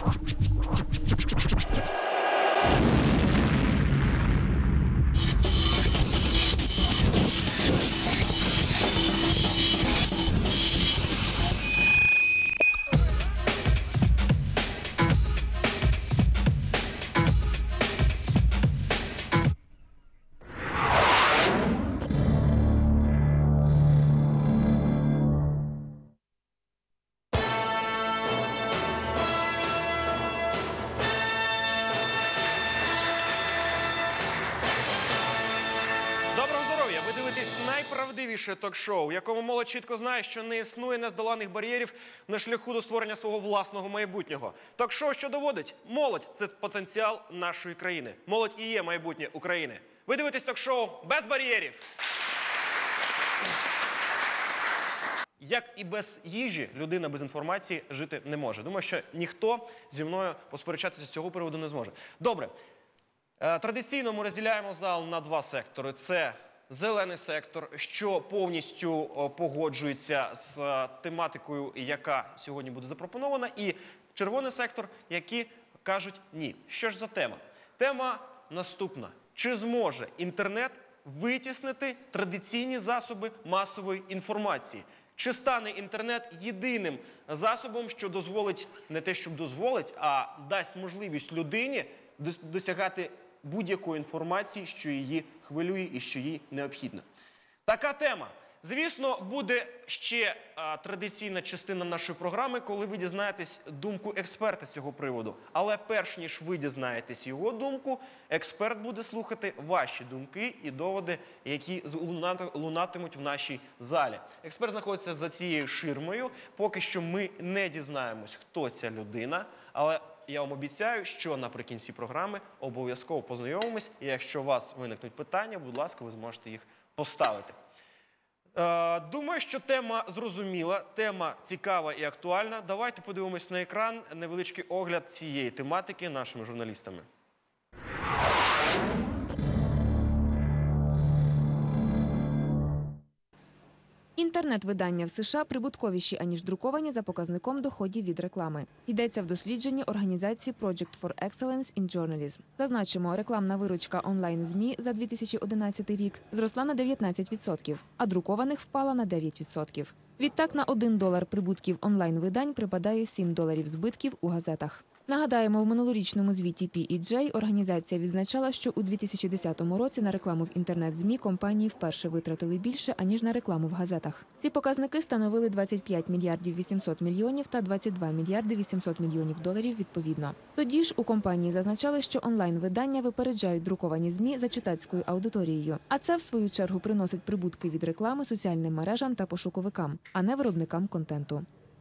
Найправдивіше ток-шоу, в якому молодь чітко знає, що не існує нездоланих бар'єрів на шляху до створення свого власного майбутнього. Ток-шоу, що доводить, молодь – це потенціал нашої країни. Молодь і є майбутнє України. Ви дивитесь ток-шоу «Без бар'єрів». Як і без їжі, людина без інформації жити не може. Думаю, що ніхто зі мною посперечатися з цього приводу не зможе. Добре. Традиційно ми розділяємо зал на два сектори. Це зелений сектор, що повністю погоджується з тематикою, яка сьогодні буде запропонована, і червоний сектор, які кажуть ні. Що ж за тема? Тема наступна. Чи зможе інтернет витіснити традиційні засоби масової інформації? Чи стане інтернет єдиним засобом, що дозволить, не те, щоб дозволить, а дасть можливість людині досягати будь-якої інформації, що її хвилює і що їй необхідно? Така тема. Звісно, буде ще традиційна частина нашої програми, коли ви дізнаєтесь думку експерта з цього приводу. Але перш ніж ви дізнаєтесь його думку, експерт буде слухати ваші думки і доводи, які лунатимуть в нашій залі. Експерт знаходиться за цією ширмою. Поки що ми не дізнаємось, хто ця людина, але я вам обіцяю, що наприкінці програми обов'язково познайомимось, і якщо у вас виникнуть питання, будь ласка, ви зможете їх поставити. Думаю, що тема зрозуміла, тема цікава і актуальна. Давайте подивимось на екран невеличкий огляд цієї тематики нашими журналістами. Інтернет-видання в США прибутковіші, аніж друковані за показником доходів від реклами. Йдеться в дослідженні організації Project for Excellence in Journalism. Зазначимо, рекламна виручка онлайн-ЗМІ за 2011 рік зросла на 19%, а друкованих впала на 9%. Відтак на $1 прибутків онлайн-видань припадає $7 збитків у газетах. Нагадаємо, в минулорічному звіті P&G організація відзначала, що у 2010 році на рекламу в інтернет-ЗМІ компанії вперше витратили більше, аніж на рекламу в газетах. Ці показники становили 25 мільярдів 800 мільйонів та 22 мільярди 800 мільйонів доларів відповідно. Тоді ж у компанії зазначали, що онлайн-видання випереджають друковані ЗМІ за читацькою аудиторією. А це, в свою чергу, приносить прибутки від реклами соціальним мережам та пошуковикам, а не виробникам контенту.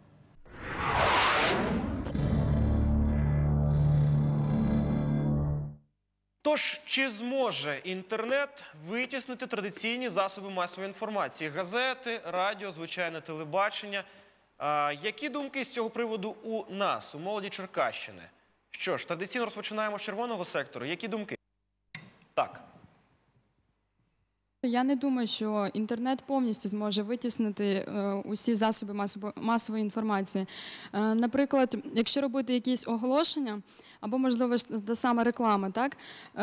Тож, чи зможе інтернет витіснити традиційні засоби масової інформації? Газети, радіо, звичайне телебачення. Які думки з цього приводу у нас, у молоді Черкащини? Що ж, традиційно розпочинаємо з червоного сектору. Які думки? Так. Я не думаю, що інтернет повністю зможе витіснити усі засоби масової інформації. Наприклад, якщо робити якісь оголошення, або, можливо, та сама реклама, так?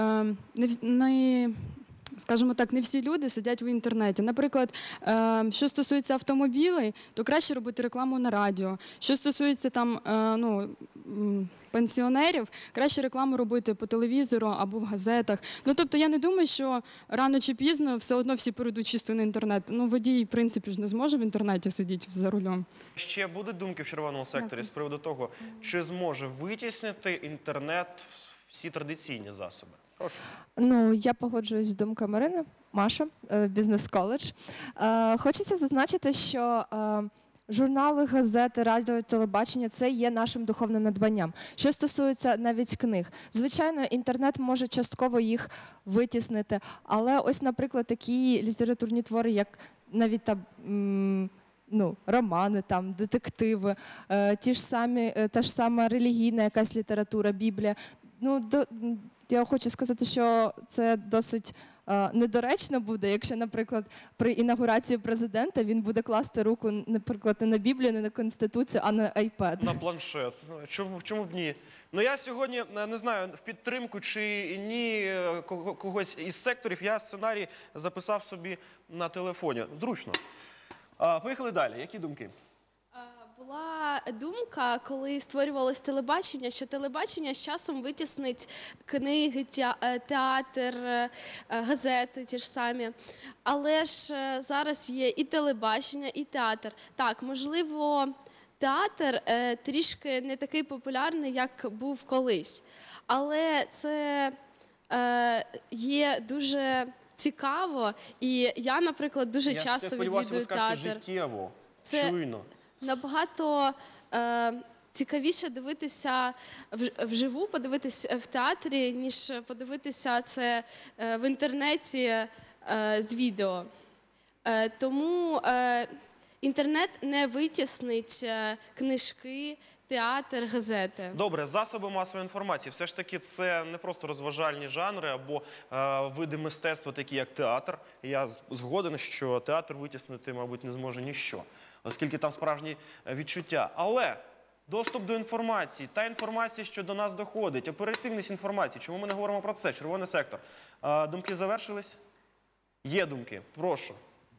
Скажімо так, не всі люди сидять в інтернеті. Наприклад, що стосується автомобілів, то краще робити рекламу на радіо. Що стосується там, пенсіонерів, краще рекламу робити по телевізору або в газетах. Ну, тобто, я не думаю, що рано чи пізно все одно всі перейдуть чисто на інтернет. Ну, водій, в принципі, ж не зможе в інтернеті сидіти за рулем. Ще будуть думки в червоному секторі з приводу того, чи зможе витіснити інтернет всі традиційні засоби? Прошу. Ну, я погоджуюсь з думкою Марини. Маша, бізнес-коледж. Хочеться зазначити, що журнали, газети, радіо, телебачення – це є нашим духовним надбанням. Що стосується навіть книг. Звичайно, інтернет може частково їх витіснити, але ось, наприклад, такі літературні твори, як навіть романи, там, детективи, та ж сама релігійна якась література, Біблія. Я хочу сказати, що це досить недоречно буде, якщо, наприклад, при інаугурації президента він буде класти руку, наприклад, не на Біблію, не на Конституцію, а на iPad. На планшет. Чому б ні? Ну я сьогодні, не знаю, в підтримку чи ні когось із секторів, я сценарій записав собі на телефоні. Зручно. Поїхали далі. Які думки? Була думка, коли створювалось телебачення, що телебачення з часом витіснить книги, театр, газети ті ж самі. Але ж зараз є і телебачення, і театр. Так, можливо, театр трішки не такий популярний, як був колись. Але це є дуже цікаво. І я, наприклад, дуже часто сподіваюся, ви відвідую скажете театр. життєво, Це- чуйно. Набагато цікавіше дивитися вживу, подивитися в театрі, ніж подивитися це в інтернеті з відео. Тому інтернет не витіснить книжки, театр, газети. Добре, засоби масової інформації. Все ж таки це не просто розважальні жанри або види мистецтва, такі як театр. Я згоден, що театр витіснити, мабуть, не зможе ніщо, оскільки там справжні відчуття. Але доступ до інформації, та інформація, що до нас доходить, оперативність інформації. Чому ми не говоримо про це? Червоний сектор. Думки завершились? Є думки. Прошу.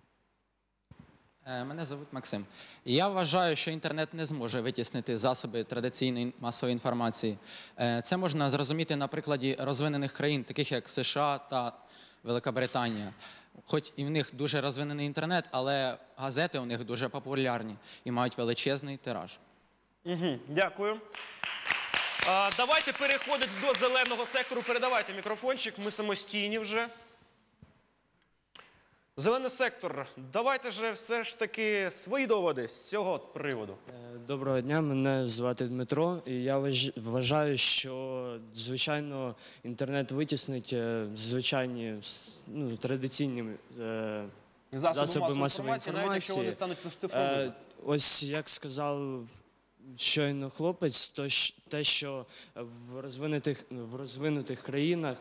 Мене звуть Максим. Я вважаю, що інтернет не зможе витіснити засоби традиційної масової інформації. Це можна зрозуміти на прикладі розвинених країн, таких як США та Велика Британія. Хоч і в них дуже розвинений інтернет, але газети у них дуже популярні і мають величезний тираж. Дякую. Давайте переходити до зеленого сектору. Передавайте мікрофончик, ми самостійні вже. Зелений сектор, давайте же все ж таки свої доводи з цього приводу. Доброго дня, мене звати Дмитро, і я вважаю, що, звичайно, інтернет витіснить звичайні, традиційні засоби масової інформації. навіть якщо вони стануть цифровими. Ось, як сказав щойно хлопець, то те, що в розвинутих країнах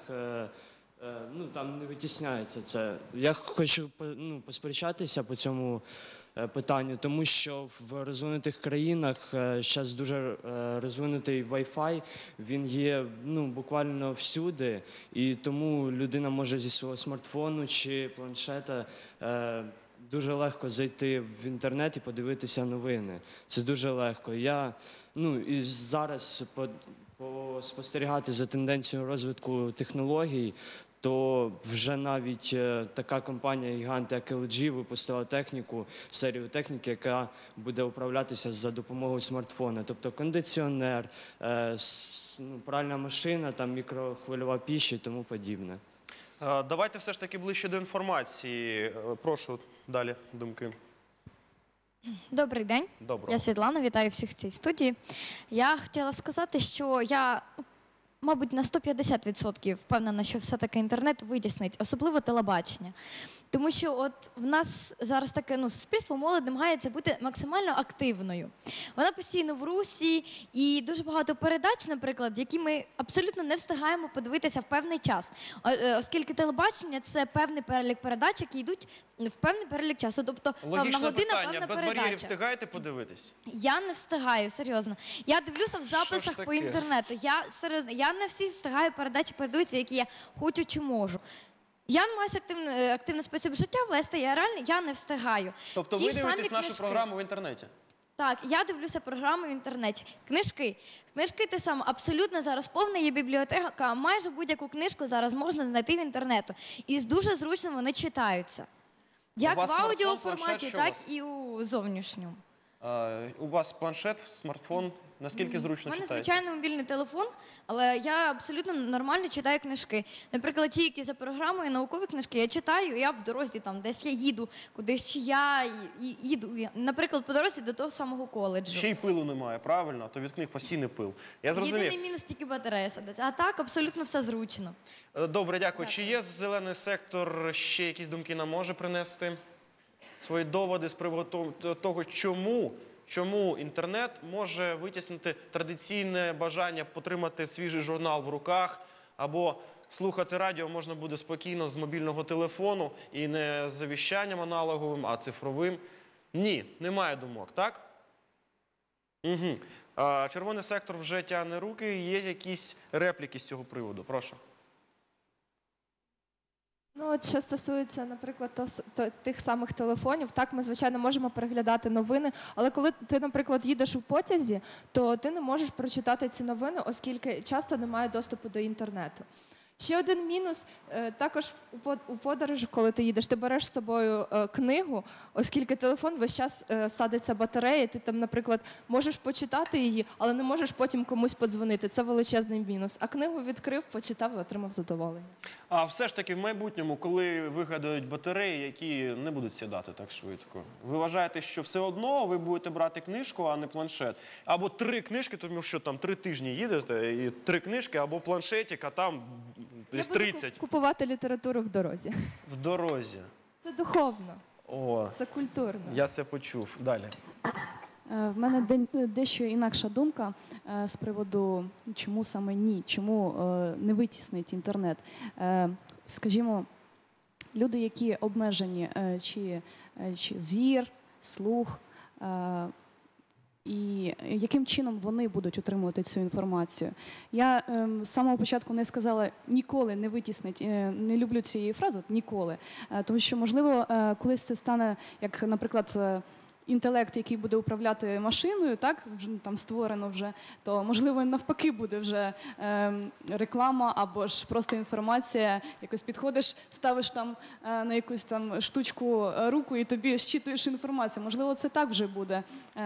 там не витісняється це. Я хочу посперечатися по цьому питанню, тому що в розвинутих країнах зараз дуже розвинутий Wi-Fi, він є буквально всюди, і тому людина може зі свого смартфону чи планшета дуже легко зайти в інтернет і подивитися новини. Це дуже легко. І зараз спостерігати за тенденцією розвитку технологій, то вже навіть така компанія-гігант, як LG, випустила серію техніки, яка буде управлятися за допомогою смартфона. Тобто кондиціонер, пральна машина, мікрохвильова піч і тому подібне. Давайте все ж таки ближче до інформації. Прошу, далі думки. Добрий день. Доброго. Я Світлана, вітаю всіх в цій студії. Я хотіла сказати, що я, мабуть, на 150% впевнена, що все-таки інтернет витіснить, особливо телебачення. Тому що от в нас зараз таке суспільство, молодь намагається бути максимально активною. Вона постійно в русі, і дуже багато передач, наприклад, які ми абсолютно не встигаємо подивитися в певний час. Оскільки телебачення – це певний перелік передач, які йдуть в певний перелік часу. Тобто певна Логічне година, питання. певна Без передача. бар'єрів встигаєте подивитись? Я не встигаю, серйозно. Я дивлюся в записах по таке? інтернету. Я не всі встигаю передачі передивитися, які я хочу чи можу. Я намагаюся активний спосіб життя вести, я не встигаю. Тобто Ті ви ж самі дивитесь нашу книжки. програму в інтернеті? Так, я дивлюся програми в інтернеті. Книжки те саме, абсолютно зараз повна є бібліотека, майже будь-яку книжку зараз можна знайти в інтернету. І дуже зручно вони читаються. Як вас в смартфон, аудіоформаті, планшет, що у так вас? і у зовнішньому. У вас планшет, смартфон, наскільки зручно У мене читається? звичайний мобільний телефон, але я абсолютно нормально читаю книжки. Наприклад, ті, які за програмою, наукові книжки, я читаю, я в дорозі, десь я їду кудись, чи я їду, наприклад, по дорозі до того самого коледжу. Ще й пилу немає, правильно? То від книг постійний пил. Я зрозумів. Єдиний мінус тільки батарея садиться. А так, абсолютно все зручно. Добре, дякую. Чи є зелений сектор ще якісь думки нам може принести? Свої доводи з приводу того, чому інтернет може витіснити традиційне бажання потримати свіжий журнал в руках або слухати радіо можна буде спокійно з мобільного телефону і не за віщанням аналоговим, а цифровим. Ні, немає думок, так? Угу. Червоний сектор вже тягне руки. Є якісь репліки з цього приводу? Прошу. Ну, от що стосується, наприклад, тих самих телефонів, так, ми, звичайно, можемо переглядати новини, але коли ти, наприклад, їдеш у потязі, то ти не можеш прочитати ці новини, оскільки часто немає доступу до інтернету. Ще один мінус, також у подорожі, коли ти їдеш, ти береш з собою книгу, оскільки телефон весь час садиться батарея, ти там, наприклад, можеш почитати її, але не можеш потім комусь подзвонити. Це величезний мінус. А книгу відкрив, почитав і отримав задоволення. А все ж таки в майбутньому, коли вигадають батареї, які не будуть сідати так швидко, ви вважаєте, що все одно ви будете брати книжку, а не планшет? Або 3 книжки, тому що там 3 тижні їдете, і 3 книжки, або планшетик, а там десь 30. Я буду купувати літературу в дорозі. В дорозі. Це духовно, О, це культурно. я це почув. Далі. В мене дещо інакша думка з приводу, чому саме ні, чому не витіснить інтернет. Скажімо, люди, які обмежені чи зір, слух, і яким чином вони будуть отримувати цю інформацію. Я з самого початку не сказала «ніколи не витіснить», не люблю цієї фрази «ніколи», тому що, можливо, колись це стане, як, наприклад, інтелект, який буде управляти машиною, так, там створено вже, то, можливо, навпаки буде вже реклама або ж просто інформація, якось підходиш, ставиш там на якусь там штучку руку і тобі щитуєш інформацію. Можливо, це так вже буде.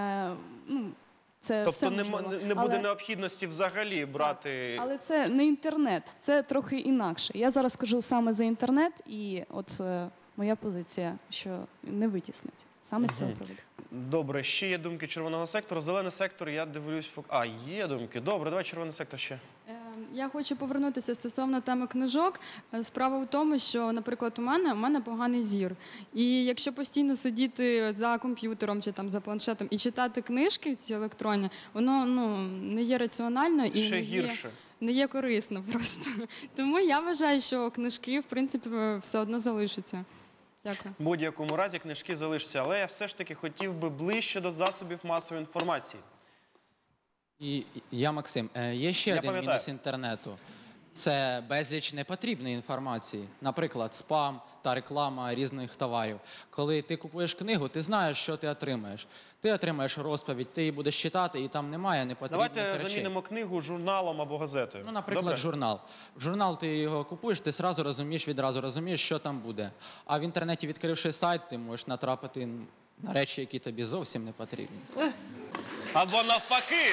Це Тобто все можливо. не буде необхідності взагалі брати... Але це не інтернет, це трохи інакше. Я зараз скажу саме за інтернет, і от моя позиція, що не витіснить. Саме з цього приводу. Добре, ще є думки червоного сектору. Зелений сектор, я дивлюсь... є думки. Добре, давай червоний сектор ще. Я хочу повернутися стосовно теми книжок. Справа в тому, що, наприклад, у мене поганий зір. І якщо постійно сидіти за комп'ютером чи там за планшетом і читати книжки ці електронні, воно не є раціонально і не є корисно просто. Тому я вважаю, що книжки, в принципі, все одно залишаться. Дякую. В будь-якому разі книжки залишаться, але я все ж таки хотів би ближче до засобів масової інформації. І я, Максим, є ще один мінус інтернету. Це безліч непотрібної інформації. Наприклад, спам та реклама різних товарів. Коли ти купуєш книгу, ти знаєш, що ти отримаєш. Ти отримаєш розповідь, ти її будеш читати, і там немає непотрібних речей. Давайте замінимо книгу журналом або газетою. Ну, наприклад, журнал. Журнал, ти його купуєш, ти відразу розумієш, що там буде. А в інтернеті, відкривши сайт, ти можеш натрапити на речі, які тобі зовсім не потрібні. Або навпаки.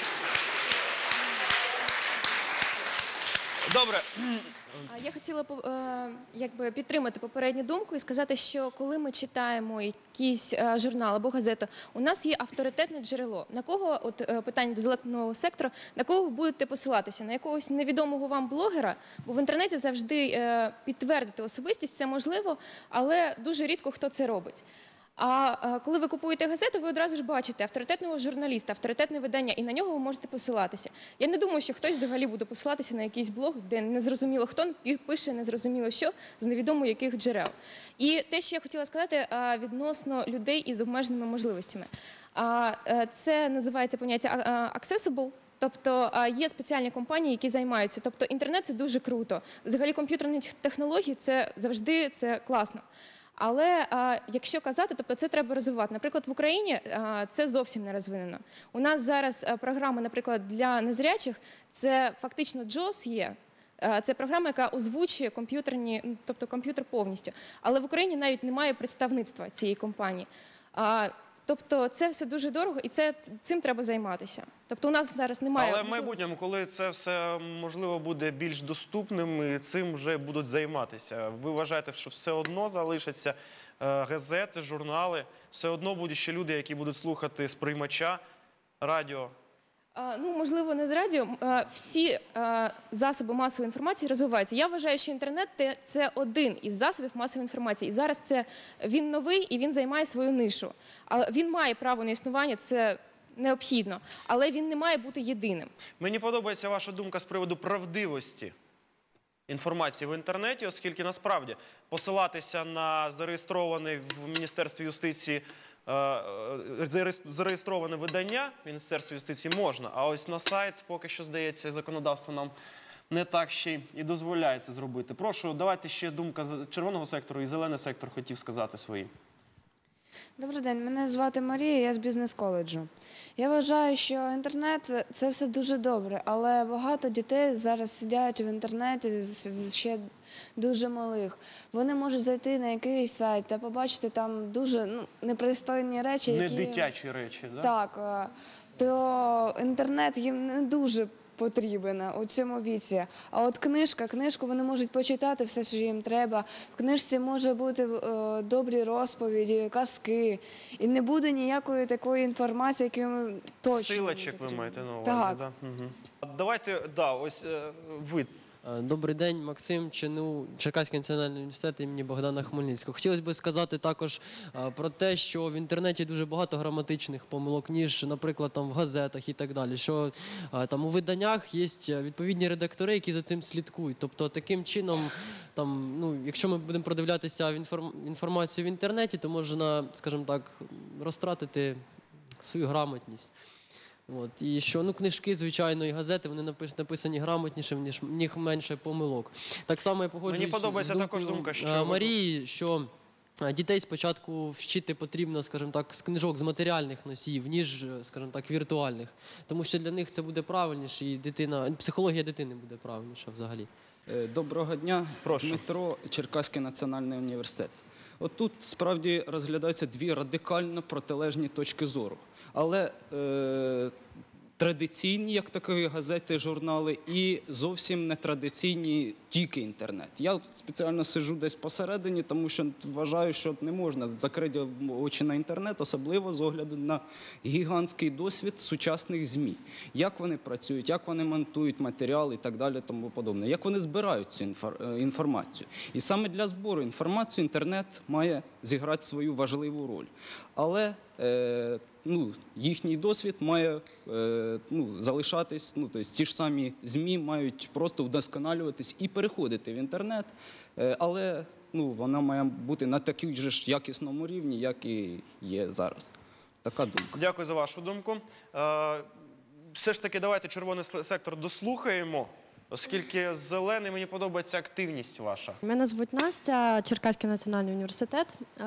Добре. Я хотіла підтримати попередню думку і сказати, що коли ми читаємо якийсь журнал або газету, у нас є авторитетне джерело. На кого, от питання до зеленого сектору, на кого ви будете посилатися? На якогось невідомого вам блогера? Бо в інтернеті завжди підтвердити особистість це можливо, але дуже рідко хто це робить. А коли ви купуєте газету, ви одразу ж бачите авторитетного журналіста, авторитетне видання, і на нього ви можете посилатися. Я не думаю, що хтось взагалі буде посилатися на якийсь блог, де незрозуміло хто пише, незрозуміло що, з невідомо яких джерел. І те, що я хотіла сказати відносно людей із обмеженими можливостями. Це називається поняття accessible. Тобто є спеціальні компанії, які займаються. Тобто інтернет – це дуже круто. Взагалі комп'ютерні технології – це завжди класно. Але якщо казати, тобто це треба розвивати. Наприклад, в Україні це зовсім не розвинено. У нас зараз програма, наприклад, для незрячих, це фактично JAWS є. Це програма, яка озвучує тобто комп'ютер повністю. Але в Україні навіть немає представництва цієї компанії. Тобто це все дуже дорого і цим треба займатися. Тобто у нас зараз немає можливості. Але в майбутньому, коли це все, можливо, буде більш доступним, і цим вже будуть займатися. Ви вважаєте, що все одно залишаться газети, журнали, все одно будуть ще люди, які будуть слухати з приймача радіо? Можливо, не з радіо. Всі засоби масової інформації розвиваються. Я вважаю, що інтернет – це один із засобів масової інформації. І зараз він новий і він займає свою нишу. Він має право на існування, це необхідно, але він не має бути єдиним. Мені подобається ваша думка з приводу правдивості інформації в інтернеті, оскільки насправді посилатися на зареєстрований в Міністерстві юстиції зареєстроване видання в Міністерстві юстиції можна, а ось на сайт поки що, здається, законодавство нам не так ще і дозволяє це зробити. Прошу, давайте ще думка червоного сектору і зелений сектор хотів сказати свої. Добрий день, мене звати Марія, я з бізнес-коледжу. Я вважаю, що інтернет – це все дуже добре, але багато дітей зараз сидять в інтернеті, ще дуже малих. Вони можуть зайти на якийсь сайт та побачити там дуже непристойні речі, Не які... дитячі речі, так? Так, то інтернет їм не дуже потрібен у цьому віці. А от книжку вони можуть почитати все, що їм треба. В книжці може бути добрі розповіді, казки. І не буде ніякої такої інформації, яку ми точно Силочок ви маєте на увазі, Так. да? Угу. Давайте, ось ви. Добрий день, Максим, ЧНУ, Черкаський національний університет імені Богдана Хмельницького. Хотілося б сказати також про те, що в інтернеті дуже багато граматичних помилок, ніж, наприклад, там в газетах і так далі. Що там у виданнях є відповідні редактори, які за цим слідкують. Тобто таким чином, там, якщо ми будемо продивлятися інформацію в інтернеті, то можна, скажімо так, розтратити свою грамотність. От. І що книжки, звичайно, і газети, вони написані грамотніше, в них менше помилок. Так само я погоджуюсь Мені подобається також думка, що Марії, що дітей спочатку вчити потрібно, скажімо так, з книжок, з матеріальних носіїв, ніж, скажімо так, віртуальних. Тому що для них це буде правильніше, і психологія дитини буде правильніша взагалі. Доброго дня. Прошу. Дмитро, Черкаський національний університет. От тут справді розглядаються дві радикально протилежні точки зору. Але традиційні, як такі газети, журнали, і зовсім нетрадиційні тільки інтернет. Я спеціально сиджу десь посередині, тому що вважаю, що не можна закрити очі на інтернет, особливо з огляду на гігантський досвід сучасних ЗМІ. Як вони працюють, як вони монтують матеріали і так далі, тому подобне. Як вони збирають цю інформацію. І саме для збору інформації інтернет має зіграти свою важливу роль. Але їхній досвід має залишатись, тобто ті ж самі ЗМІ мають просто вдосконалюватись і переходити в інтернет, але вона має бути на такій ж якісному рівні, як і є зараз. Така думка. Дякую за вашу думку. Все ж таки, давайте червоний сектор дослухаємо, оскільки зелений, мені подобається активність ваша. Мене звуть Настя, Черкаський національний університет.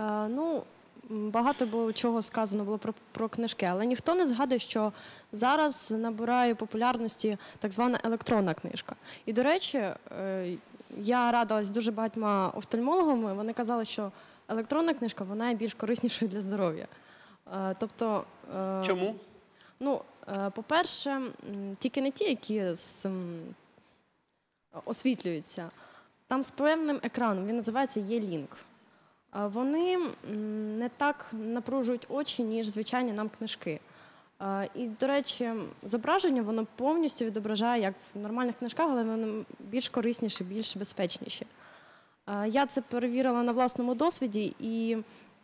Багато чого сказано було про книжки, але ніхто не згадує, що зараз набирає популярності так звана електронна книжка. І, до речі, я радилась з дуже багатьма офтальмологами, вони казали, що електронна книжка, вона є більш кориснішою для здоров'я. Тобто, чому? По-перше, тільки не ті, які освітлюються, там з певним екраном, він називається E-Link. Вони не так напружують очі, ніж звичайні нам книжки. І, до речі, зображення воно повністю відображає, як в нормальних книжках, але воно більш корисніше, більш безпечніше. Я це перевірила на власному досвіді, і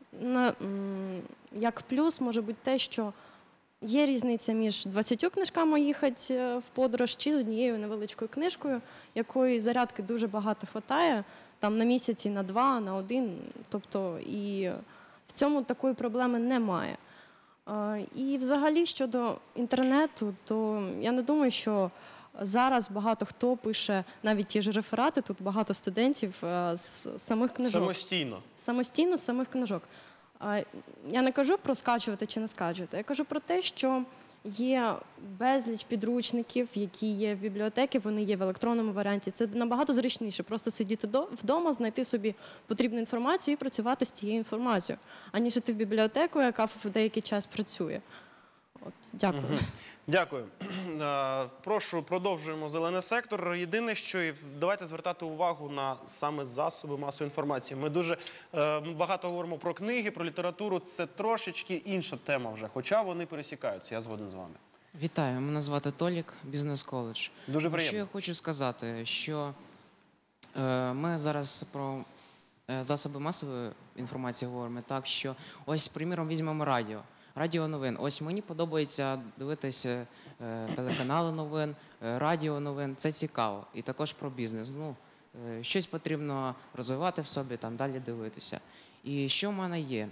як плюс може бути те, що є різниця між 20 книжками їхати в подорож чи з однією невеличкою книжкою, якої зарядки дуже багато вистачає, там на місяці, на 2, на 1, тобто і в цьому такої проблеми немає. І взагалі щодо інтернету, то я не думаю, що зараз багато хто пише навіть ті ж реферати, тут багато студентів з самих книжок. Самостійно? Самостійно з самих книжок. Я не кажу про скачувати чи не скачувати, я кажу про те, що є безліч підручників, які є в бібліотеці, вони є в електронному варіанті. Це набагато зручніше просто сидіти вдома, знайти собі потрібну інформацію і працювати з тією інформацією, аніж іти в бібліотеку, яка в деякий час працює. Дякую. Дякую. Прошу, продовжуємо зелений сектор. Єдине, що давайте звертати увагу на саме засоби масової інформації. Ми дуже багато говоримо про книги, про літературу. Це трошечки інша тема вже, хоча вони пересікаються. Я згоден з вами. Вітаю, мене звати Толік, бізнес-коледж. Дуже приємно. Що я хочу сказати, що ми зараз про засоби масової інформації говоримо, так що ось, приміром, візьмемо радіо. Радіо новин. Ось мені подобається дивитися телеканали новин, радіо новин. Це цікаво. І також про бізнес. щось потрібно розвивати в собі, там далі дивитися. І що в мене є?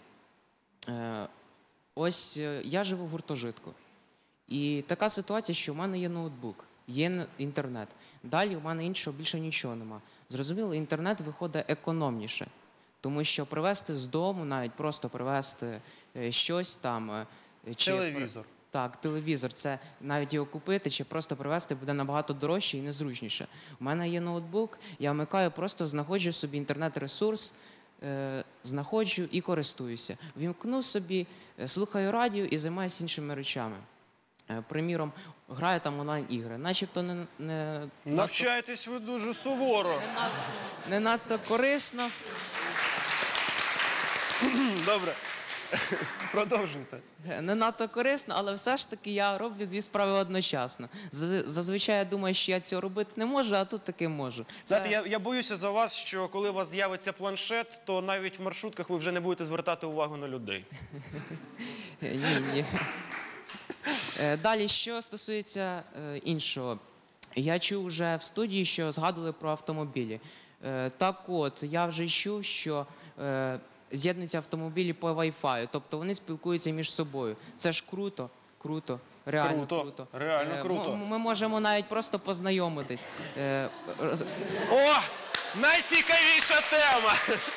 Ось я живу в гуртожитку. І така ситуація, що в мене є ноутбук, є інтернет. Далі в мене іншого більше нічого нема. Зрозуміло, інтернет виходить економніше. Тому що привезти з дому, навіть просто привезти щось там. Телевізор. Так, телевізор. Це навіть його купити чи просто привезти буде набагато дорожче і незручніше. У мене є ноутбук, я вмикаю, просто знаходжу собі інтернет-ресурс, знаходжу і користуюся. Вімкну собі, слухаю радіо і займаюся іншими речами. Приміром, граю там онлайн-ігри. Начебто не Навчаєтесь ви дуже суворо. не надто корисно. Добре. Продовжуйте. Не надто корисно, але все ж таки я роблю дві справи одночасно. Зазвичай я думаю, що я цього робити не можу, а тут таки можу. Знаєте, я боюся за вас, що коли у вас з'явиться планшет, то навіть в маршрутках ви вже не будете звертати увагу на людей. Ні. Далі, що стосується іншого. Я чув вже в студії, що згадували про автомобілі. Так от, я вже чув, що з'єднуються автомобілі по Wi-Fi, тобто вони спілкуються між собою. Це ж круто, реально круто. Реально круто. Ми можемо навіть просто познайомитись. О! Найцікавіша тема!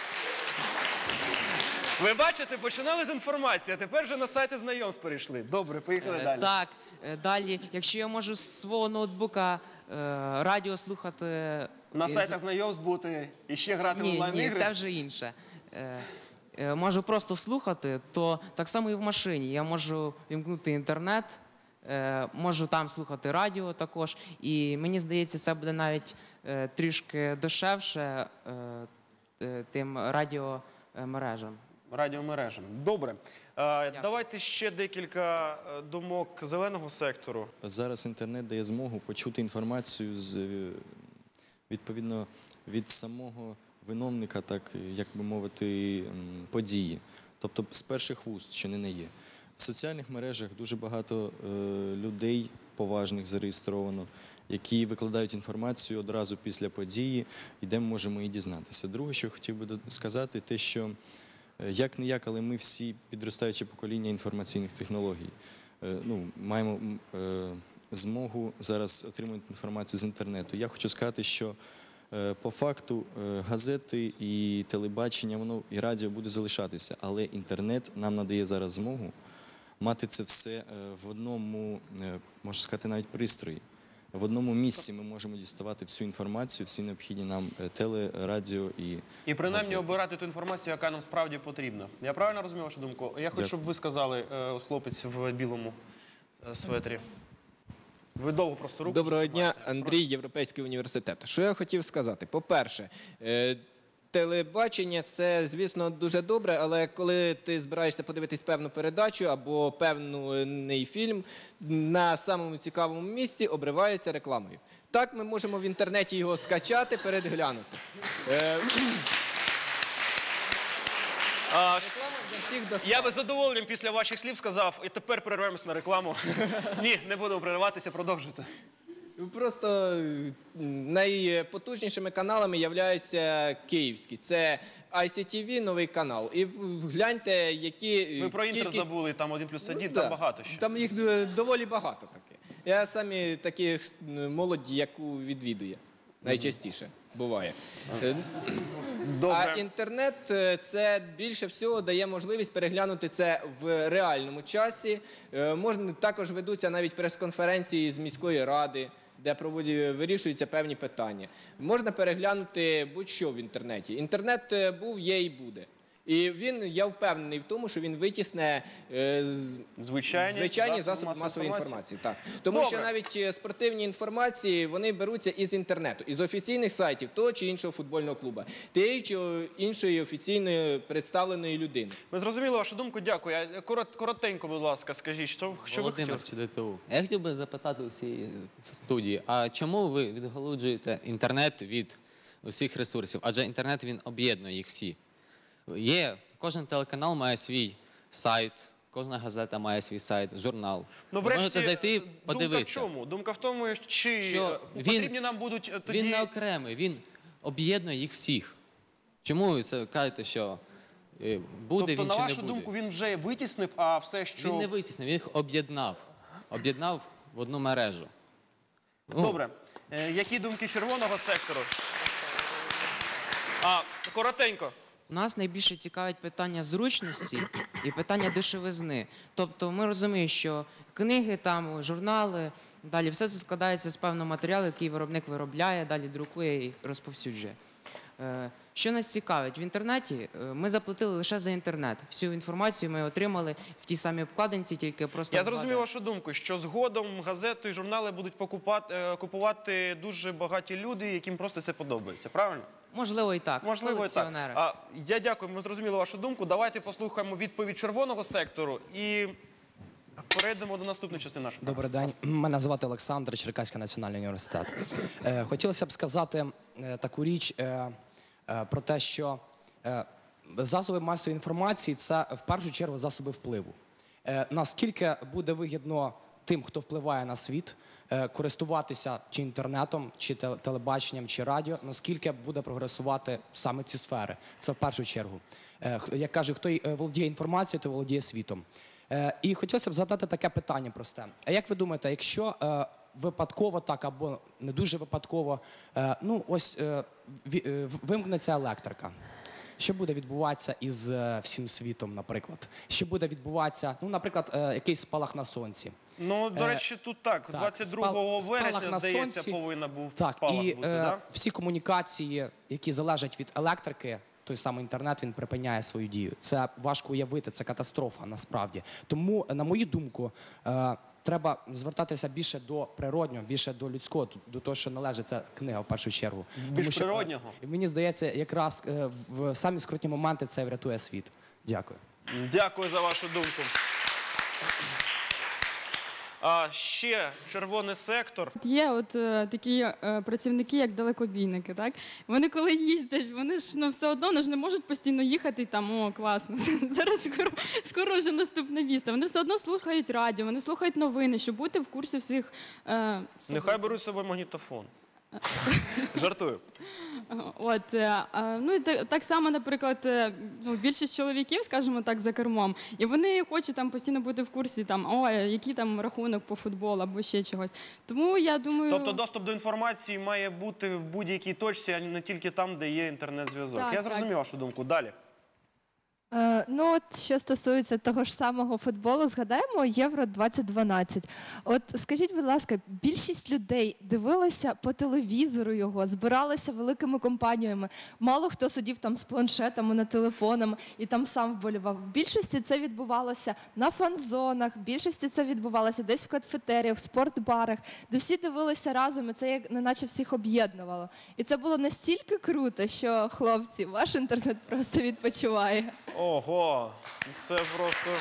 Ви бачите, починали з інформації, а тепер вже на сайти знайомств перейшли. Добре, поїхали далі. Так, далі, якщо я можу з свого ноутбука радіо слухати... На сайтах знайомств бути і ще грати в онлайн-ігри? Ні, це вже інше. Можу просто слухати, то так само і в машині. Я можу вімкнути інтернет, можу там слухати радіо також. І мені здається, це буде навіть трішки дешевше тим радіомережам. Радіомережам. Добре. Давайте ще декілька думок зеленого сектору. Зараз інтернет дає змогу почути інформацію відповідно від самого виновника, так, як би мовити, події. Тобто з перших вуст, що не є. В соціальних мережах дуже багато людей поважних зареєстровано, які викладають інформацію одразу після події, і де ми можемо її дізнатися. Друге, що хотів би сказати, те, що як-не-як, але ми всі підростаюче покоління інформаційних технологій. Маємо змогу зараз отримати інформацію з інтернету. Я хочу сказати, що по факту газети і телебачення, воно і радіо буде залишатися, але інтернет нам надає зараз змогу мати це все в одному, можна сказати, навіть пристрої. В одному місці ми можемо діставати всю інформацію, всі необхідні нам теле, радіо і принаймні газети. обирати ту інформацію, яка нам справді потрібна. Я правильно розумію вашу думку? Я хочу, щоб ви сказали, хлопець в білому светрі. Ви довго просто руку. Доброго дня, Андрій, Європейський університет. Що я хотів сказати? По-перше, телебачення – це, звісно, дуже добре, але коли ти збираєшся подивитись певну передачу або певний фільм, на самому цікавому місці обривається рекламою. Так ми можемо в інтернеті його скачати, переглянути. Я би з задоволенням після ваших слів сказав, і тепер перервемось на рекламу. Ні, не будемо перерватися, продовжуйте. Просто найпотужнішими каналами являються київські. Це ICTV, новий канал. І гляньте, які... Ви про Інтер забули, там 1+1, там багато ще. Там їх доволі багато таки. Я самі такі молоді, яку відвідує. Найчастіше буває. А інтернет – це більше всього дає можливість переглянути це в реальному часі. Також ведуться навіть прес-конференції з міської ради, де вирішуються певні питання. Можна переглянути будь-що в інтернеті. Інтернет був, є і буде. І я впевнений в тому, що він витісне звичайні засоби масової інформації. Так. Тому що навіть спортивні інформації, вони беруться із інтернету, із офіційних сайтів того чи іншого футбольного клубу, тієї чи іншої офіційної представленої людини. Ми зрозуміли вашу думку, дякую. Коротенько, будь ласка, скажіть, що ви хотіли? Володимир ЧДТУ. Я хотів би запитати у всій студії, а чому ви відгалуджуєте інтернет від усіх ресурсів? Адже інтернет, він об'єднує їх всі. Кожен телеканал має свій сайт, кожна газета має свій сайт, журнал. Ну, ви можете зайти і подивитися. Думка в чому? Думка в тому, чи потрібні нам будуть тоді... Він не окремий, він об'єднує їх всіх. Чому ви це кажете, що буде Тобто, він на чи не вашу буде? думку, він вже витіснив, а все, що... Він не витіснив, він їх об'єднав. Об'єднав в одну мережу. Добре. Які думки червоного сектору? Коротенько. Нас найбільше цікавить питання зручності і питання дешевизни. Тобто ми розуміємо, що книги, там, журнали, далі все це складається з певного матеріалу, який виробник виробляє, далі друкує і розповсюджує. Що нас цікавить? В інтернеті ми заплатили лише за інтернет. Всю інформацію ми отримали в тій самій обкладинці, тільки просто... Я зрозумів вашу думку, що згодом газети і журнали будуть купувати дуже багаті люди, яким просто це подобається, правильно? Можливо і так. Можливо і так. Я дякую, ми зрозуміли вашу думку. Давайте послухаємо відповідь червоного сектору і перейдемо до наступної частини нашого. Добрий день. Мене звати Олександр, Черкаський національний університет. Хотілося б сказати таку річ про те, що засоби масової інформації – це в першу чергу засоби впливу. Наскільки буде вигідно тим, хто впливає на світ, користуватися чи інтернетом, чи телебаченням, чи радіо, наскільки буде прогресувати саме ці сфери. Це в першу чергу. Як кажуть, хто володіє інформацією, той володіє світом. І хотілося б задати таке питання просте. А як ви думаєте, якщо випадково так або не дуже випадково, вимкнеться електрика, що буде відбуватися із всім світом, наприклад? Що буде відбуватися, наприклад, якийсь спалах на сонці? Ну, до речі, тут так, 22 вересня, здається, повинен був спалах бути, так? Всі комунікації, які залежать від електрики, той самий інтернет, він припиняє свою дію. Це важко уявити, це катастрофа насправді. Тому, на мою думку, треба звертатися більше до природнього, більше до людського, до того, що належить ця книга в першу чергу. Більш природнього? Мені здається, якраз в самі скрутні моменти це врятує світ. Дякую. Дякую за вашу думку. А ще червоний сектор. Є такі працівники, як далекобійники, так? Вони коли їздять, вони ж все одно вони ж не можуть постійно їхати і там, о, класно, зараз скоро вже наступне місто. Вони все одно слухають радіо, вони слухають новини, щоб бути в курсі всіх Нехай беруть з собою магнітофон. Жартую. Ну і так само, наприклад, більшість чоловіків, скажімо так, за кермом, і вони хочуть там постійно бути в курсі, який там рахунок по футболу або ще чогось. Тому я думаю... Тобто доступ до інформації має бути в будь-якій точці, а не тільки там, де є інтернет-зв'язок. Я зрозумів вашу думку. Далі. Що стосується того ж самого футболу, згадаємо Євро 2012. Скажіть, будь ласка, більшість людей дивилися по телевізору його, збиралися великими компаніями. Мало хто сидів там з планшетами, на телефонами і там сам вболівав. В більшості це відбувалося на фан-зонах, в більшості це відбувалося десь в кафетеріях, в спортбарах, де всі дивилися разом, і це як неначе всіх об'єднувало. І це було настільки круто, що, хлопці, ваш інтернет просто відпочиває. Ого, це просто...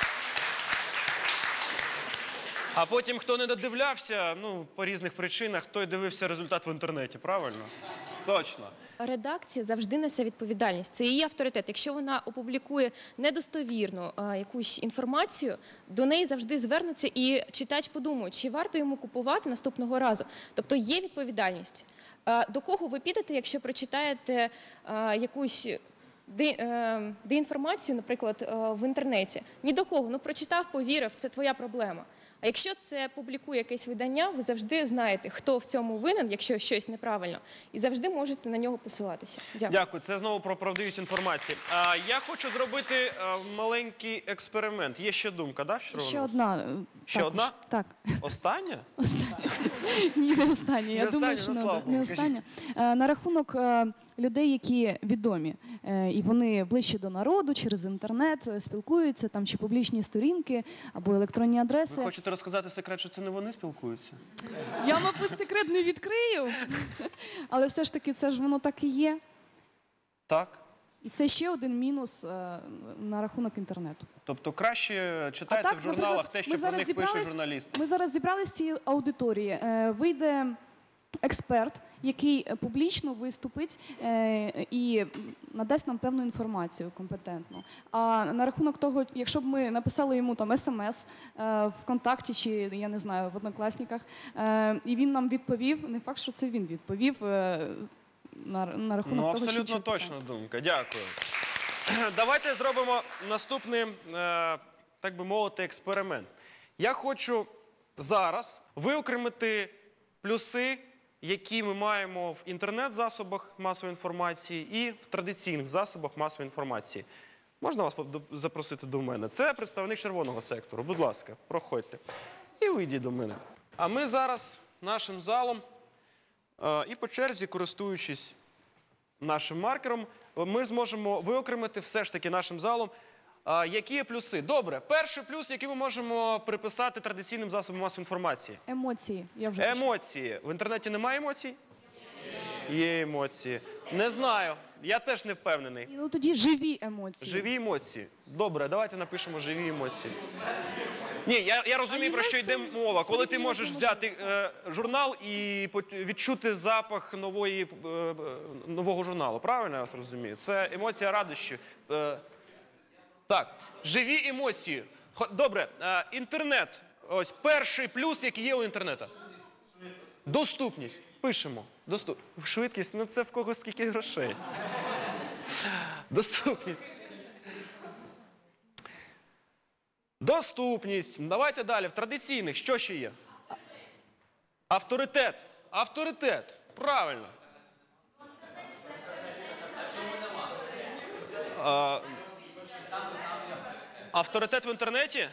А потім, хто не додивлявся, по різних причинах, той дивився результат в інтернеті, правильно? Точно. Редакція завжди несе відповідальність. Це її авторитет. Якщо вона опублікує недостовірну якусь інформацію, до неї завжди звернуться і читач подумає, чи варто йому купувати наступного разу. Тобто є відповідальність. До кого ви підете, якщо прочитаєте якусь деінформацію, наприклад, в інтернеті? Ні до кого. Прочитав, повірив, це твоя проблема. А якщо це публікує якесь видання, ви завжди знаєте, хто в цьому винен, якщо щось неправильно, і завжди можете на нього посилатися. Дякую. Дякую. Це знову про правдивість інформації. Я хочу зробити маленький експеримент. Є ще думка, так? Ще одна. Ще одна? Так. Остання? Ні, не остання. Я думаю, що не остання. На рахунок людей, які відомі, і вони ближче до народу, через інтернет спілкуються, там чи публічні сторінки, або електронні адреси. Ви хочете розказати секрет, що це не вони спілкуються? Я, мабуть, секрет не відкрию, але все ж таки це ж воно так і є. Так. І це ще один мінус на рахунок інтернету. Тобто краще читайте в журналах те, що про них пишуть журналісти. Ми зараз зібралися з цієї аудиторії. Вийде експерт, який публічно виступить і надасть нам певну інформацію компетентну. А на рахунок того, якщо б ми написали йому там смс ВКонтакті чи, я не знаю, в Однокласниках, і він нам відповів, не факт, що це він відповів, на рахунок Ну, того, що абсолютно чути. точна думка. Дякую. Давайте зробимо наступний, так би мовити, експеримент. Я хочу зараз виокремити плюси, які ми маємо в інтернет-засобах масової інформації і в традиційних засобах масової інформації. Можна вас запросити до мене? Це представник червоного сектору. Будь ласка, проходьте. І вийдіть до мене. А ми зараз нашим залом і по черзі, користуючись нашим маркером, ми зможемо виокремити все ж таки нашим залом, які є плюси. Добре, перший плюс, який ми можемо приписати традиційним засобам масової інформації. Емоції. Я вже Емоції. В інтернеті немає емоцій? Є емоції. Не знаю. Я теж не впевнений. Ну тоді живі емоції. Живі емоції. Добре, давайте напишемо живі емоції. Ні, я розумію, про що йде мова. Коли ти можеш взяти журнал і відчути запах нового журналу. Правильно я вас розумію? Це емоція радощі. Так, живі емоції. Добре, інтернет. Ось перший плюс, який є у інтернету. Доступність. Пишемо. Швидкість, ну це в кого скільки грошей. Доступність. Доступність. Давайте далі. В традиційних що ще є? Авторитет. Авторитет. Правильно. Авторитет в інтернеті?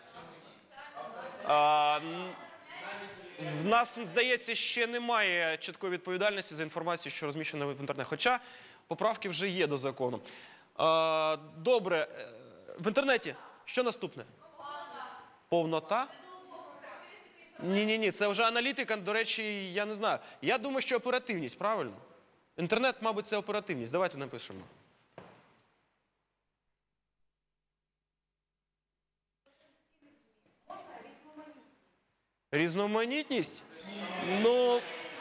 В нас, здається, ще немає чіткої відповідальності за інформацію, що розміщена в інтернеті. Хоча поправки вже є до закону. Добре. В інтернеті що наступне? Повнота? Ні, це вже аналітика, до речі, я не знаю. Я думаю, що оперативність, правильно? Інтернет, мабуть, це оперативність. Давайте напишемо. Різноманітність? Ну...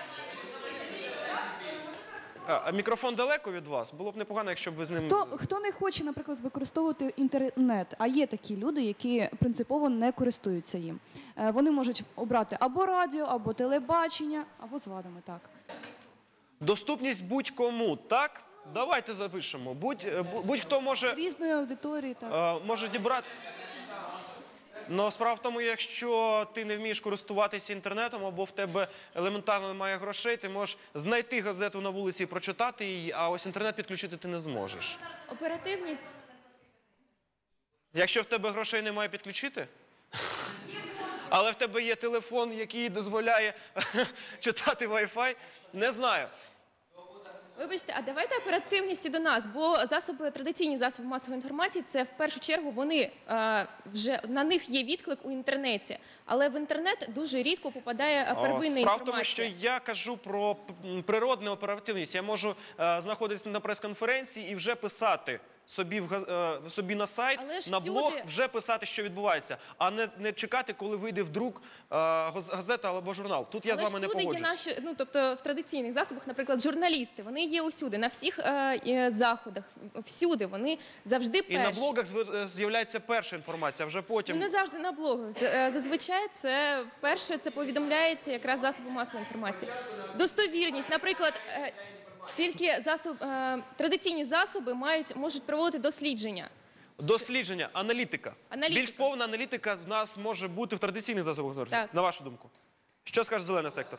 А мікрофон далеко від вас? Було б непогано, якщо б ви з ним... Хто не хоче, наприклад, використовувати інтернет, а є такі люди, які принципово не користуються їм. Вони можуть обрати або радіо, або телебачення, або з вадами, так. Доступність будь-кому, так? Давайте запишемо. Будь-хто може... Різної аудиторії, так. Може дібрати... Но справа в тому, якщо ти не вмієш користуватися інтернетом, або в тебе елементарно немає грошей, ти можеш знайти газету на вулиці і прочитати її, а ось інтернет підключити ти не зможеш. Оперативність. Якщо в тебе грошей немає підключити, але в тебе є телефон, який дозволяє читати Wi-Fi, не знаю. Вибачте, а давайте оперативність і до нас, бо традиційні засоби масової інформації, це в першу чергу вони вже на них є відклик у інтернеті, але в інтернет дуже рідко попадає первинна інформація. Справа в тому, що я кажу про природну оперативність. Я можу знаходитися на прес-конференції і вже писати собі на сайт, на блог, вже писати, що відбувається, а не чекати, коли вийде в друк газета або журнал. Тут я з вами не погоджуюсь. Тобто в традиційних засобах, наприклад, журналісти, вони є усюди, на всіх заходах, всюди, вони завжди перші. І на блогах з'являється перша інформація, а вже потім... Не завжди на блогах. Зазвичай це перше, це повідомляється якраз засоби масової інформації. Достовірність, наприклад, тільки традиційні засоби можуть проводити дослідження. Дослідження, аналітика. Більш повна аналітика в нас може бути в традиційних засобах, на вашу думку. Що скаже зелений сектор?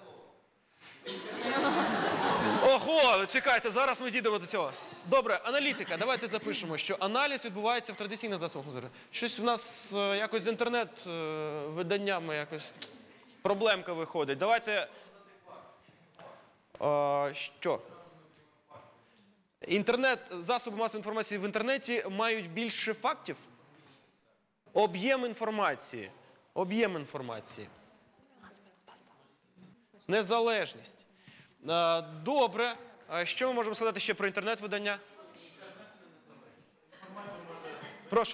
Ого, чекайте, зараз ми дійдемо до цього. Добре, аналітика. Давайте запишемо, що аналіз відбувається в традиційних засобах. Щось в нас якось з інтернет-виданнями якось проблемка виходить. Давайте... Що? Засоби масової інформації в інтернеті мають більше фактів? Об'єм інформації. Об'єм інформації. Незалежність. Добре. Що ми можемо сказати ще про інтернет-видання? Прошу.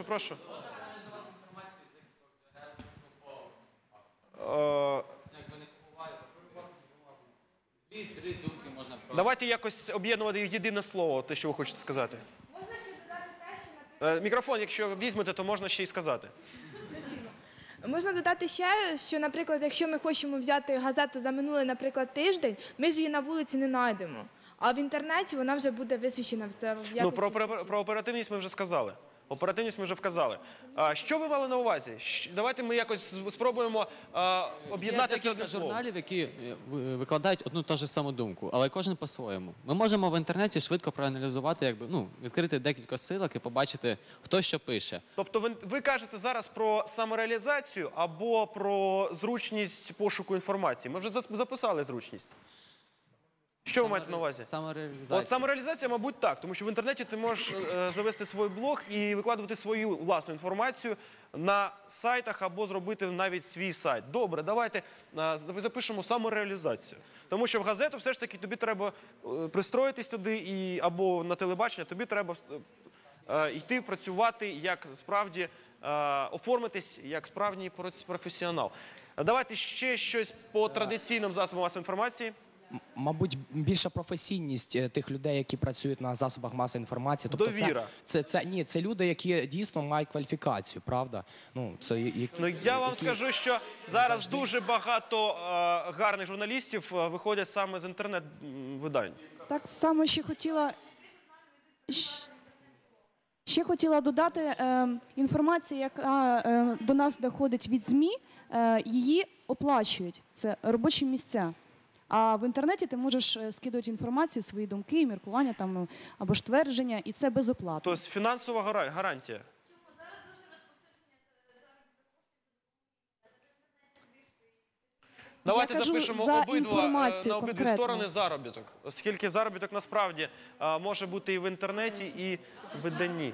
Дві-три думки можна про... Давайте якось об'єднувати в єдине слово, те, що ви хочете сказати. Можна ще додати те, що... Мікрофон, якщо візьмете, то можна ще й сказати. Можна додати ще, що, наприклад, якщо ми хочемо взяти газету за минулий, наприклад, тиждень, ми ж її на вулиці не знайдемо. А в інтернеті вона вже буде висвічена в якості. Ну, про оперативність ми вже сказали. Оперативність ми вже вказали. Що ви мали на увазі? Давайте ми якось спробуємо об'єднати це одним словом. Журналів, які викладають одну та ж саму думку, але кожен по-своєму. Ми можемо в інтернеті швидко проаналізувати, відкрити декілька ссылок і побачити, хто що пише. Тобто ви кажете зараз про самореалізацію або про зручність пошуку інформації? Ми вже записали зручність. Що ви маєте на увазі? Самореалізація. Самореалізація, мабуть, так. Тому що в інтернеті ти можеш завести свій блог і викладувати свою власну інформацію на сайтах або зробити навіть свій сайт. Добре, давайте запишемо самореалізацію. Тому що в газету все ж таки тобі треба пристроїтись туди або на телебачення, тобі треба йти працювати як справді, оформитись як справжній професіонал. Давайте ще щось по традиційним засобам масової інформації. Мабуть, більша професійність тих людей, які працюють на засобах масової інформації. Тобто довіра. Це люди, які дійсно мають кваліфікацію, правда? Я вам скажу, що зараз дуже багато гарних журналістів виходять саме з інтернет-видань. Так само ще хотіла додати, інформація, яка до нас доходить від ЗМІ, її оплачують. Це робочі місця. А в інтернеті ти можеш скидувати інформацію, свої думки, міркування або ж твердження, і це безоплатно. Тобто фінансова гарантія. Давайте запишемо на обидві сторони заробіток. Оскільки заробіток насправді може бути і в інтернеті, і в виданні.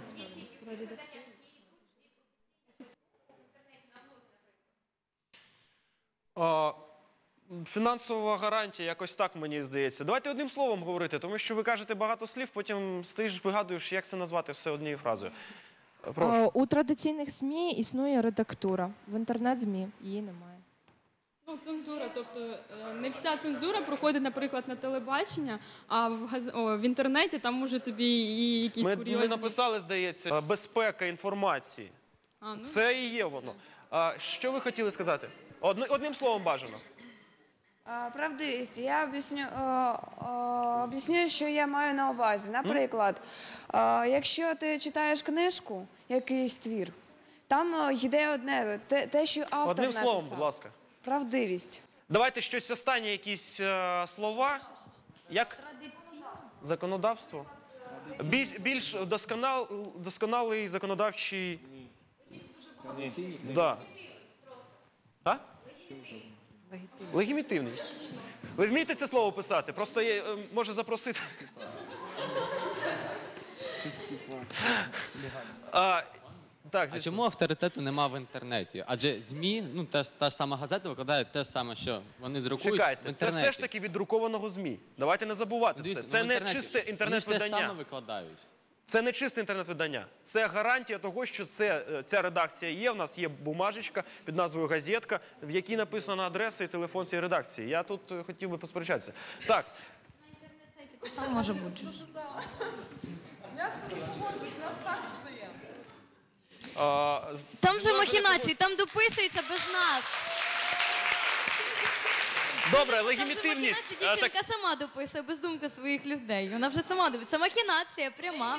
Фінансова гарантія, якось так мені здається. Давайте одним словом говорити, тому що ви кажете багато слів, потім стоїш, вигадуєш, як це назвати все однією фразою. Прошу. У традиційних ЗМІ існує редактура, в інтернет-ЗМІ її немає. Ну, цензура, тобто не вся цензура проходить, наприклад, на телебачення, а в інтернеті там може тобі і якісь курйозні... Ми написали, здається, безпека інформації. Це і є воно. Що ви хотіли сказати? Одним словом бажано. Правдивість. Я об'ясню, що я маю на увазі. Наприклад, якщо ти читаєш книжку, якийсь твір, там йде одне, те, що автор написав. Одним словом, будь ласка. Правдивість. Давайте щось останнє, якісь слова. Як? Законодавство? Більш досконалий законодавчий... Да. А? Легітимність. Ви вмієте це слово писати? Просто може запросити. А чому авторитету нема в інтернеті? Адже ЗМІ, та ж сама газета викладає те саме, що вони друкують в інтернеті. Це все ж таки від друкованого ЗМІ. Давайте не забувати це. Це не чисте інтернет-видання. Вони ж те саме викладають. Це не чисте інтернет-видання. Це гарантія того, що ця редакція є. У нас є бумажечка під назвою «Газетка», в якій написана адреса і телефон цієї редакції. Я тут хотів би посперечатися. Так. На інтернет-сайті те саме може бути. Я з собою погоджуюсь, у нас також це є. Там же махінації, там дописується без нас. Добре, легітимність. Дівчинка сама дописує без думки своїх людей. Вона вже сама дописує. Це махінація пряма.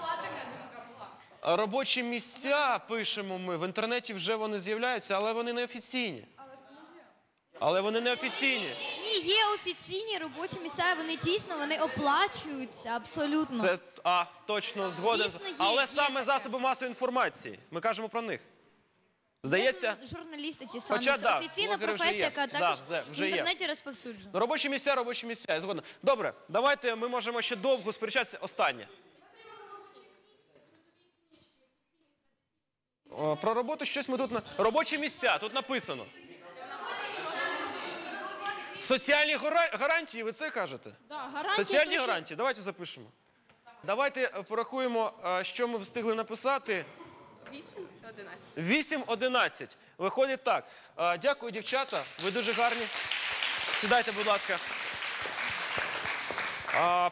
Робочі місця, пишемо ми, в інтернеті вже вони з'являються, але вони не офіційні. Але вони не офіційні. Ні, є офіційні робочі місця, вони дійсно, вони оплачуються абсолютно. Це, точно, згоден. Дійсно є, Але є саме таке. засоби масової інформації. Ми кажемо про них. Здається? Журналісти ті самі. Хоча, Це офіційна професія, яка також в вже інтернеті розповсюджена. Робочі місця, я згоден. Добре, давайте ми можемо ще довго сперечатися. Останнє. Про роботу щось ми тут... Робочі місця, тут написано. Соціальні гарантії, ви це кажете? Да, гарантії. Соціальні гарантії, давайте запишемо. Давайте порахуємо, що ми встигли написати. 8-11. 8-11. Виходить так. Дякую, дівчата, ви дуже гарні. Сідайте, будь ласка.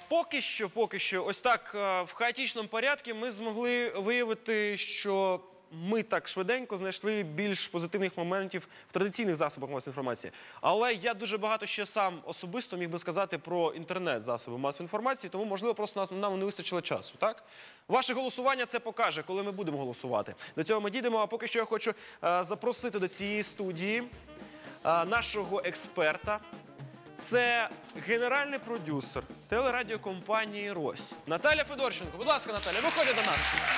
Поки що, ось так в хаотичному порядку ми змогли виявити, що ми так швиденько знайшли більш позитивних моментів в традиційних засобах масової інформації. Але я дуже багато ще сам особисто міг би сказати про інтернет-засоби масової інформації, тому, можливо, просто нам не вистачило часу, так? Ваше голосування це покаже, коли ми будемо голосувати. До цього ми дійдемо, а поки що я хочу запросити до цієї студії нашого експерта. Це генеральний продюсер телерадіокомпанії «Рось» Наталя Федорченко. Будь ласка, Наталя, виходьте до нас.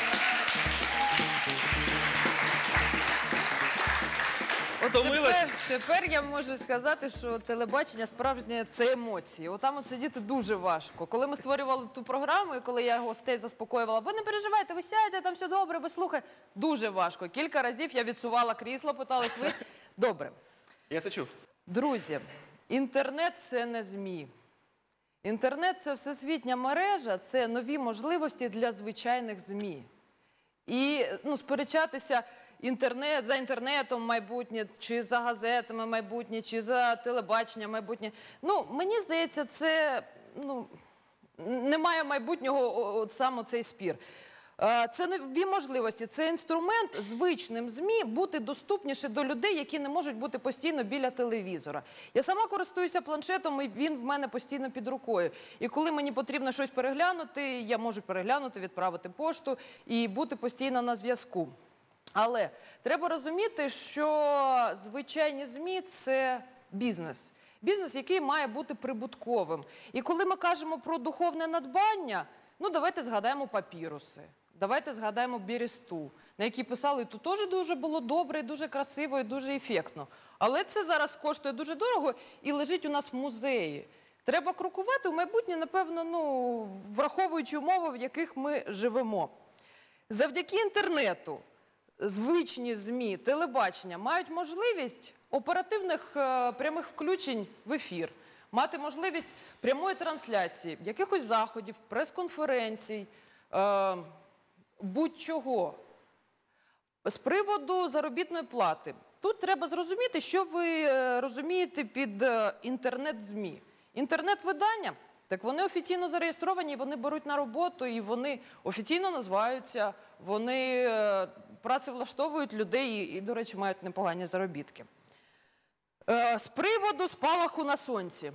Тепер я можу сказати, що телебачення справжнє – це емоції. Отам от сидіти дуже важко. Коли ми створювали ту програму, і коли я гостей заспокоювала, ви не переживайте, ви сядьте, там все добре, ви слухайте. Дуже важко. Кілька разів я відсувала крісло, питалась ви. Добре. Я це чув. Друзі, інтернет – це не ЗМІ. Інтернет – це всесвітня мережа, це нові можливості для звичайних ЗМІ. І сперечатися за інтернетом майбутнє, чи за газетами майбутнє, чи за телебачення майбутнє. Мені здається, це немає майбутнього саме цей спір. Це нові можливості, це інструмент звичним ЗМІ бути доступніше до людей, які не можуть бути постійно біля телевізора. Я сама користуюся планшетом, і він в мене постійно під рукою. І коли мені потрібно щось переглянути, я можу переглянути, відправити пошту і бути постійно на зв'язку. Але треба розуміти, що звичайні ЗМІ – це бізнес. Бізнес, який має бути прибутковим. І коли ми кажемо про духовне надбання, давайте згадаємо папіруси, давайте згадаємо Бересту, на якій писали, тут теж дуже було добре, дуже красиво і дуже ефектно. Але це зараз коштує дуже дорого і лежить у нас в музеї. Треба крокувати в майбутнє, напевно, враховуючи умови, в яких ми живемо. Завдяки інтернету звичні ЗМІ, телебачення мають можливість оперативних прямих включень в ефір, мати можливість прямої трансляції, якихось заходів, прес-конференцій, будь-чого. З приводу заробітної плати. Тут треба зрозуміти, що ви розумієте під інтернет-ЗМІ. Інтернет-видання, так вони офіційно зареєстровані, вони беруть на роботу, і вони офіційно називаються, вони працевлаштовують людей і, до речі, мають непогані заробітки. З приводу спалаху на сонці.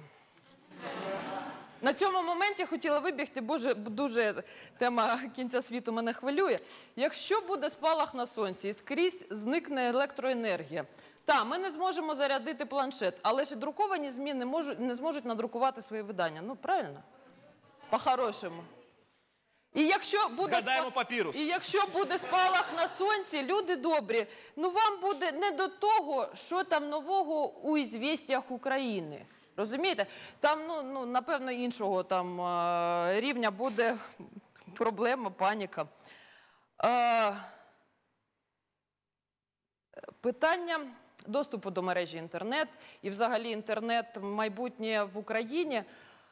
На цьому моменті хотіла вибігти, бо дуже тема кінця світу мене хвилює. Якщо буде спалах на сонці і скрізь зникне електроенергія, ми не зможемо зарядити планшет, але ж і друковані ЗМІ не зможуть надрукувати свої видання. Правильно? По-хорошому. Згадаємо папірус. І якщо буде спалах на сонці, люди добрі, вам буде не до того, що там нового у «Ізвєстіях України». Розумієте? Там, напевно, іншого рівня буде проблема, паніка. Питання доступу до мережі інтернет і взагалі інтернет майбутнє в Україні.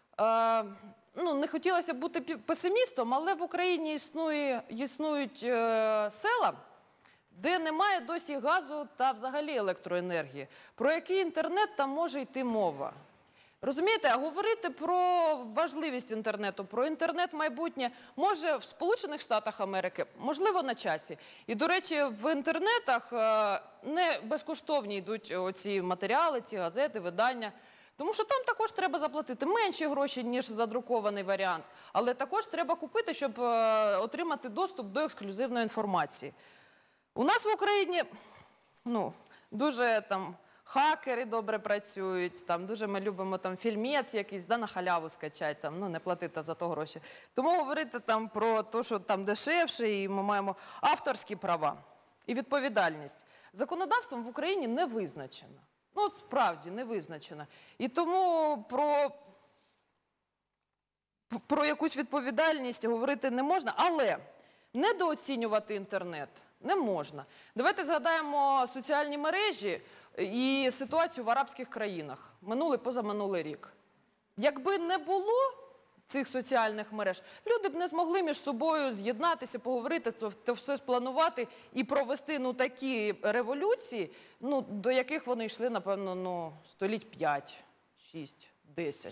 Не хотілося б бути песимістом, але в Україні існують села, де немає досі газу та взагалі електроенергії. Про який інтернет там може йти мова? Розумієте, говорити про важливість інтернету, про інтернет майбутнє може в Сполучених Штатах Америки, можливо, на часі. І, до речі, в інтернетах не безкоштовні йдуть оці матеріали, ці газети, видання. Тому що там також треба заплатити менші гроші, ніж задрукований варіант. Але також треба купити, щоб отримати доступ до ексклюзивної інформації. У нас в Україні дуже хакери добре працюють, дуже ми любимо фільмець якийсь, на халяву скачати, не платити за то гроші. Тому говорити про те, що там дешевше, і ми маємо авторські права і відповідальність. Законодавством в Україні не визначено. Справді не визначено. І тому про якусь відповідальність говорити не можна, але недооцінювати інтернет не можна. Давайте згадаємо соціальні мережі і ситуацію в арабських країнах минулий, позаминулий рік. Якби не було цих соціальних мереж, люди б не змогли між собою з'єднатися, поговорити, то все спланувати і провести такі революції, до яких вони йшли, напевно, століть 5, 6, 10.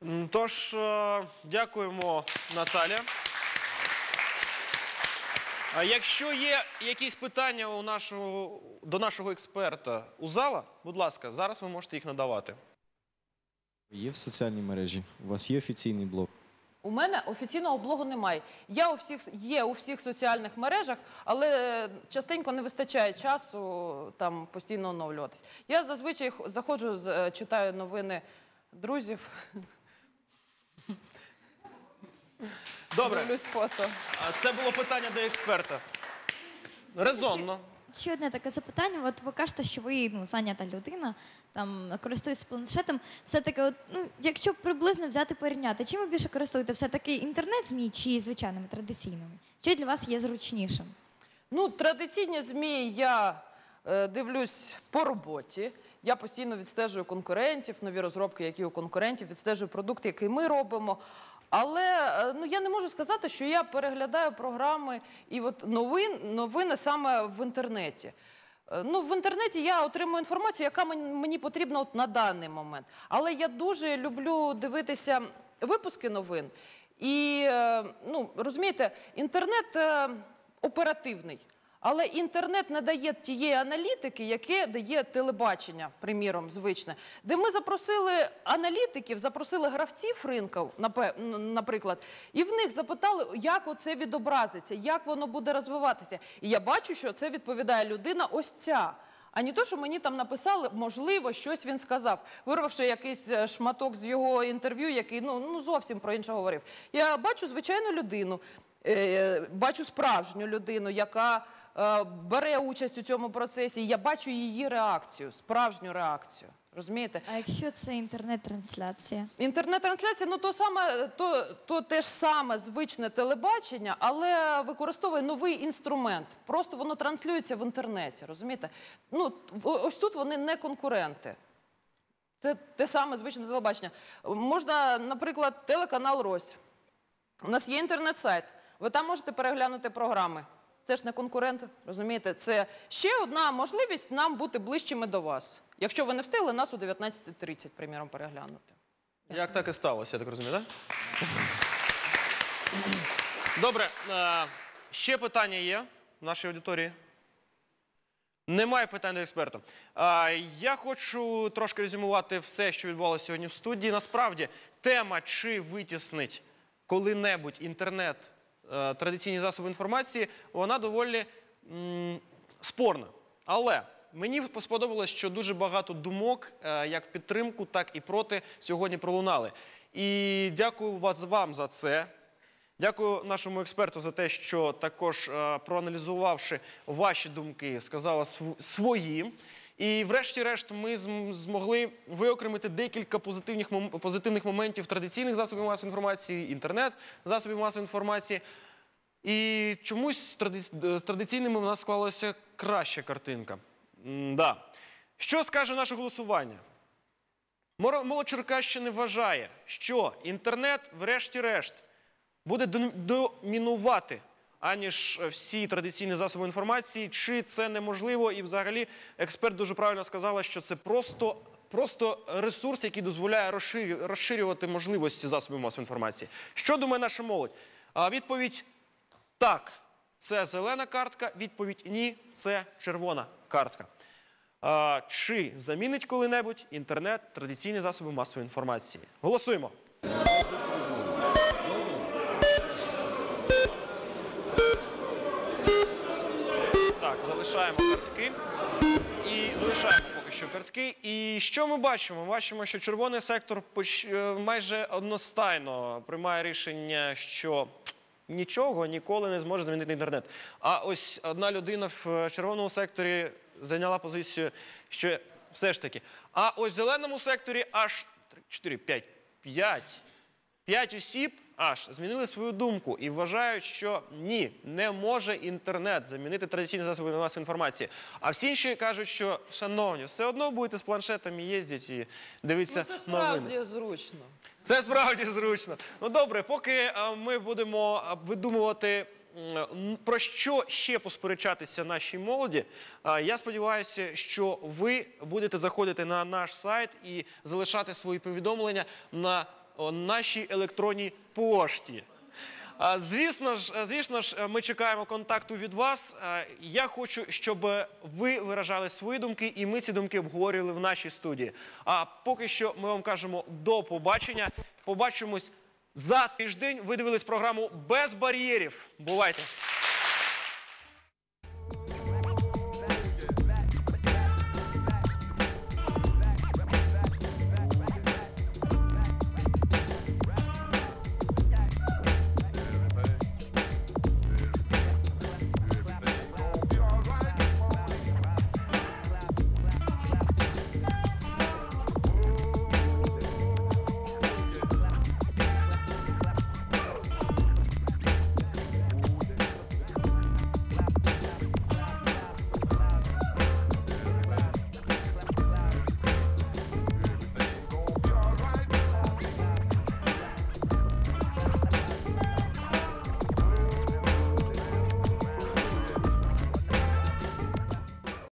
Тож, дякуємо, Наталя. А якщо є якісь питання до нашого експерта у зала, будь ласка, зараз ви можете їх надавати. Є в соціальній мережі? У вас є офіційний блог? У мене офіційного блогу немає. Є у всіх соціальних мережах, але частенько не вистачає часу там постійно оновлюватись. Я зазвичай заходжу, читаю новини друзів. Добре. Дивлюсь фото. Це було питання до експерта. Резонно. Ще одне таке запитання. От ви кажете, що ви зайнята людина, там користуєтесь планшетом. Все-таки, якщо приблизно взяти порівняти, чим ви більше користуєте? Все-таки інтернет-ЗМІ чи звичайними традиційними? Що для вас є зручнішим? Традиційні ЗМІ я дивлюсь по роботі. Я постійно відстежую конкурентів, нові розробки, які у конкурентів, відстежую продукти, які ми робимо. Але я не можу сказати, що я переглядаю програми і новини саме в інтернеті. В інтернеті я отримую інформацію, яка мені потрібна на даний момент. Але я дуже люблю дивитися випуски новин. І, розумієте, інтернет оперативний. Але інтернет не дає тієї аналітики, яке дає телебачення, приміром, звичне. Де ми запросили аналітиків, запросили гравців ринку, наприклад, і в них запитали, як оце відобразиться, як воно буде розвиватися. І я бачу, що це відповідає людина ось ця. А не то, що мені там написали, можливо, щось він сказав, вирвавши якийсь шматок з його інтерв'ю, який зовсім про інше говорив. Я бачу звичайну людину, бачу справжню людину, яка бере участь у цьому процесі, і я бачу її реакцію, справжню реакцію. Розумієте? А якщо це інтернет-трансляція? Інтернет-трансляція, то те ж саме звичне телебачення, але використовує новий інструмент. Просто воно транслюється в інтернеті, розумієте? Ось тут вони не конкуренти. Це те саме звичне телебачення. Можна, наприклад, телеканал «Рось». У нас є інтернет-сайт. Ви там можете переглянути програми. Це ж не конкурент, розумієте? Це ще одна можливість нам бути ближчими до вас. Якщо ви не встигли нас о 19:30, приміром, переглянути. Як так і сталося, я так розумію, так? Добре. Ще питання є в нашій аудиторії? Немає питань до експерта. Я хочу трошки резюмувати все, що відбувалося сьогодні в студії. Насправді, тема, чи витіснить коли-небудь інтернет традиційні засоби інформації, вона доволі спорна. Але мені сподобалось, що дуже багато думок, як в підтримку, так і проти, сьогодні пролунали. І дякую вам за це. Дякую нашому експерту за те, що також, проаналізувавши ваші думки, сказала свої. І врешті-решт ми змогли виокремити декілька позитивних моментів традиційних засобів масової інформації, інтернет-засобів масової інформації. І чомусь з традиційними в нас склалася краща картинка. Що скаже наше голосування? Молодь Черкащини вважає, що інтернет, врешті-решт, буде домінувати, аніж всі традиційні засоби інформації, чи це неможливо. І взагалі експерт дуже правильно сказала, що це просто ресурс, який дозволяє розширювати можливості засобів масової інформації. Що думає наша молодь? Відповідь «так» – це зелена картка, відповідь «ні» – це червона картка. Чи замінить коли-небудь інтернет традиційні засоби масової інформації? Голосуємо! Так, залишаємо картки. І залишаємо поки що картки. І що ми бачимо? Ми бачимо, що червоний сектор майже одностайно приймає рішення, що нічого ніколи не зможе замінити інтернет. А ось одна людина в червоному секторі зайняла позицію, що все ж таки. А ось в зеленому секторі аж 5 осіб аж змінили свою думку і вважають, що ні, не може інтернет замінити традиційні засоби масової інформації. А всі інші кажуть, що, шановні, все одно будете з планшетами їздити і дивитися новини. Це справді зручно. Це справді зручно. Добре, поки ми будемо видумувати, про що ще посперечатися нашій молоді, я сподіваюся, що ви будете заходити на наш сайт і залишати свої повідомлення на нашій електронній пошті. Звісно ж, ми чекаємо контакту від вас. Я хочу, щоб ви виражали свої думки, і ми ці думки обговорювали в нашій студії. А поки що ми вам кажемо до побачення. Побачимось за тиждень. Ви дивились програму «Без бар'єрів». Бувайте!